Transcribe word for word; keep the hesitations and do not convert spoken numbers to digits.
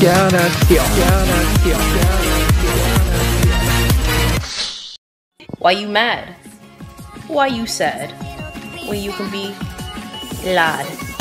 Why you mad? Why you sad? When you can be glad?